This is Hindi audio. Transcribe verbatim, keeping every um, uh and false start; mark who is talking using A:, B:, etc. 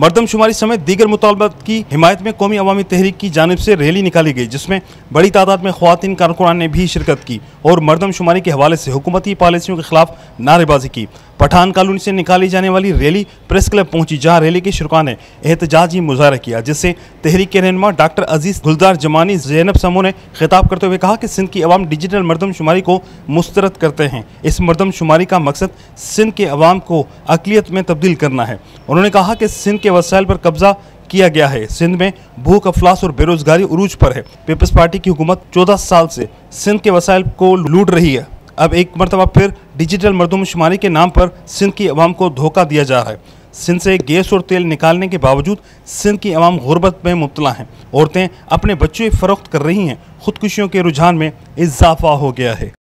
A: मरदमशुमारी समेत दीगर मुतालबात की हिमायत में कौमी अवामी तहरीक की जानिब से रैली निकाली गई, जिसमें बड़ी तादाद में ख्वातीन कारकुनान ने भी शिरकत की और मरदमशुमारी के हवाले से हुकूमती पॉलिसियों के खिलाफ नारेबाजी की। पठान कॉलोनी से निकाली जाने वाली रैली प्रेस क्लब पहुंची, जहां रैली के शुरा ने एहतजाजी मुजाहरा किया, जिससे तहरीक के रहनुमा डॉक्टर अजीज गुलजार जमानी ज़ैनब समो ने खिताब करते हुए कहा कि सिंध की अवाम डिजिटल मरदमशुमारी को मुस्तरद करते हैं। इस मरदमशुमारी का मकसद सिंध के अवाम को अक़लियत में तब्दील करना है। उन्होंने कहा कि सिंध के वसाइल पर कब्जा किया गया है। सिंध में भूख, अफलास और बेरोजगारी उरूज पर है। पीपल्स पार्टी की हुकूमत चौदह साल से सिंध के वसाइल को लूट रही है। अब एक मरतबा फिर डिजिटल मरदमशुमारी के नाम पर सिंध की अवाम को धोखा दिया जा रहा है। सिंध से गैस और तेल निकालने के बावजूद सिंध की अवाम गुर्बत में मुब्तला हैं। औरतें अपने बच्चे फरोख्त कर रही हैं। खुदकुशियों के रुझान में इजाफा हो गया है।